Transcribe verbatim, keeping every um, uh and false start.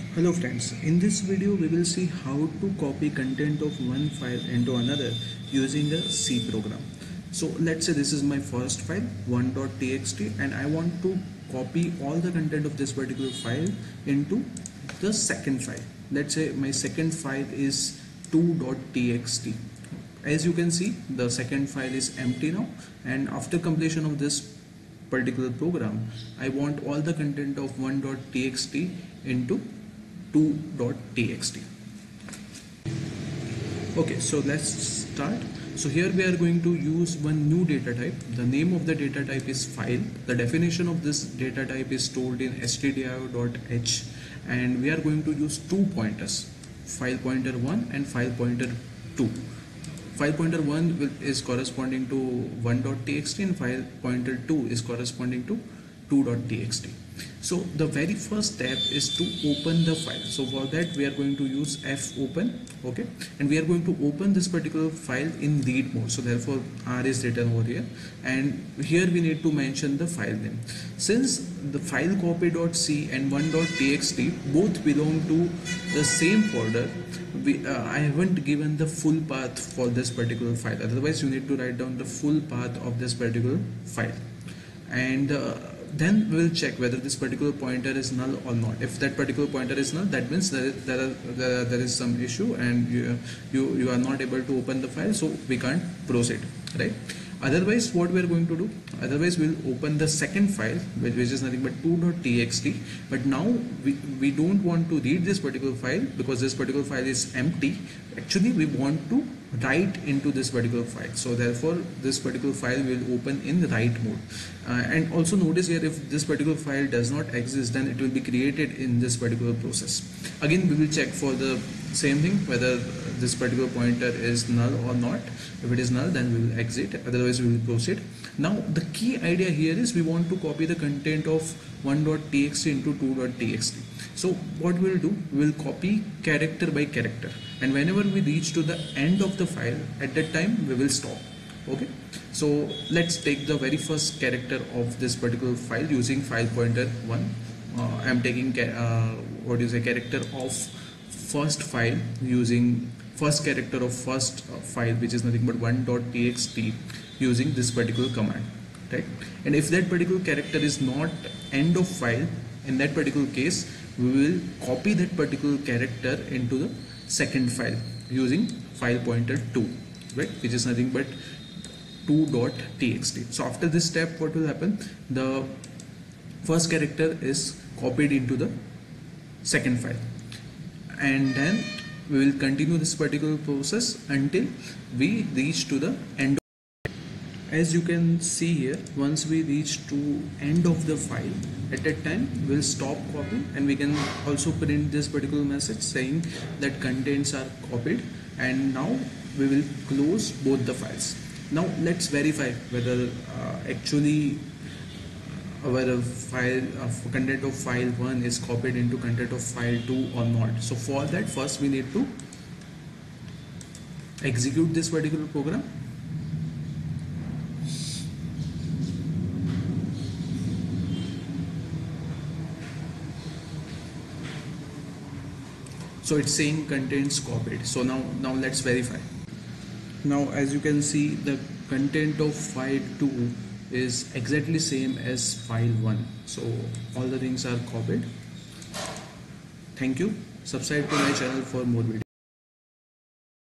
Hello friends, in this video we will see how to copy content of one file into another using a C program. So let's say this is my first file one dot t x t and I want to copy all the content of this particular file into the second file. Let's say my second file is two dot t x t. As you can see, the second file is empty now, and after completion of this particular program I want all the content of one dot t x t into two dot t x t. Okay, so let's start. So here we are going to use one new data type. The name of the data type is file. The definition of this data type is stored in stdio.h, and we are going to use two pointers, file pointer one and file pointer two. File pointer one will, is corresponding to one dot t x t and file pointer two is corresponding to two dot t x t. So the very first step is to open the file. So for that we are going to use fopen, okay, and we are going to open this particular file in read mode. So therefore R is written over here, and here we need to mention the file name. Since the file copy.c and one dot t x t both belong to the same folder, we, uh, I haven't given the full path for this particular file. Otherwise you need to write down the full path of this particular file, and uh, then we will check whether this particular pointer is null or not. If that particular pointer is null, that means there is, there, are, there, there is some issue and you, you, you are not able to open the file, so we can't proceed, right? Otherwise what we are going to do, otherwise we will open the second file, which, which is nothing but two dot t x t, but now we, we don't want to read this particular file because this particular file is empty. Actually we want to write into this particular file, so therefore this particular file will open in write mode. Uh, and also notice here, if this particular file does not exist, then it will be created in this particular process. Again we will check for the same thing, whether this particular pointer is null or not. If it is null, then we will exit, otherwise we will proceed. Now the key idea here is we want to copy the content of one dot t x t into two dot t x t. So what we will do, we will copy character by character, and whenever we reach to the end of the file, at that time we will stop. Okay, so let's take the very first character of this particular file using file pointer one. uh, I am taking uh, what is a character of first file using first character of first uh, file, which is nothing but one dot t x t, using this particular command, right? And if that particular character is not end of file, in that particular case we will copy that particular character into the second file using file pointer two, right, which is nothing but two dot t x t. So after this step, what will happen, the first character is copied into the second file, and then we will continue this particular process until we reach to the end. As you can see here, once we reach to end of the file, at that time we'll stop copying, and we can also print this particular message saying that contents are copied, and now we will close both the files. Now let's verify whether uh, actually our file uh, content of file one is copied into content of file two or not. So for that, first we need to execute this particular program. So it's saying contents copied. So now now let's verify. Now as you can see, the content of file two is exactly same as file one. So all the things are copied. Thank you. Subscribe to my channel for more videos.